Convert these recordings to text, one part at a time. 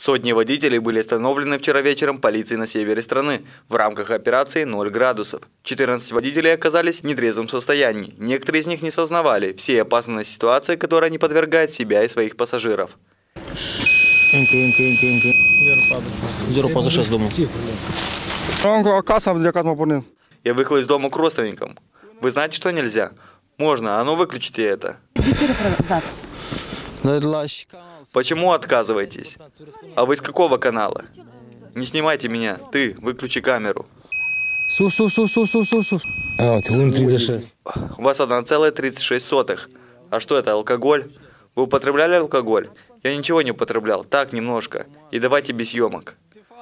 Сотни водителей были остановлены вчера вечером полицией на севере страны в рамках операции «0 градусов». 14 водителей оказались в нетрезвом состоянии. Некоторые из них не сознавали всей опасности ситуации, которой они подвергают себя и своих пассажиров. Я выехал из дома к родственникам. Вы знаете, что нельзя? Можно, а ну выключите это. Почему отказываетесь? А вы с какого канала? Не снимайте меня. Ты, выключи камеру. У вас 1,36. А что это, алкоголь? Вы употребляли алкоголь? Я ничего не употреблял. Так, немножко. И давайте без съемок.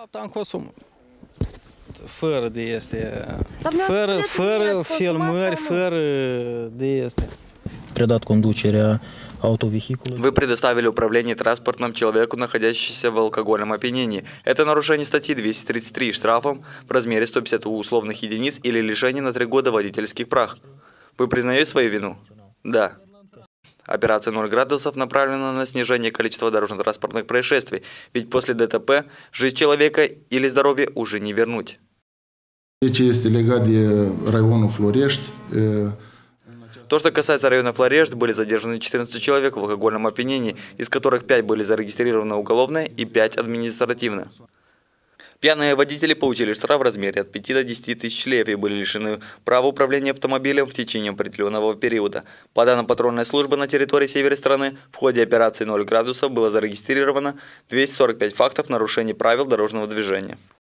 Fără de este. Fără filmări, fără de este. Преdat conducerea автовехикула. Вы предоставили управление транспортом человеку, находящемуся в алкогольном опьянении. Это нарушение статьи 233 штрафом в размере 150 условных единиц или лишение на 3 года водительских прав. Вы признаете свою вину? Да. Операция «0 градусов» направлена на снижение количества дорожно-транспортных происшествий, ведь после ДТП жизнь человека или здоровье уже не вернуть. То, что касается района Флорешт, были задержаны 14 человек в алкогольном опьянении, из которых 5 были зарегистрированы уголовно и 5 административно. Пьяные водители получили штраф в размере от 5 до 10 тысяч лев и были лишены права управления автомобилем в течение определенного периода. По данным патрульной службы, на территории севера страны в ходе операции «0 градусов» было зарегистрировано 245 фактов нарушений правил дорожного движения.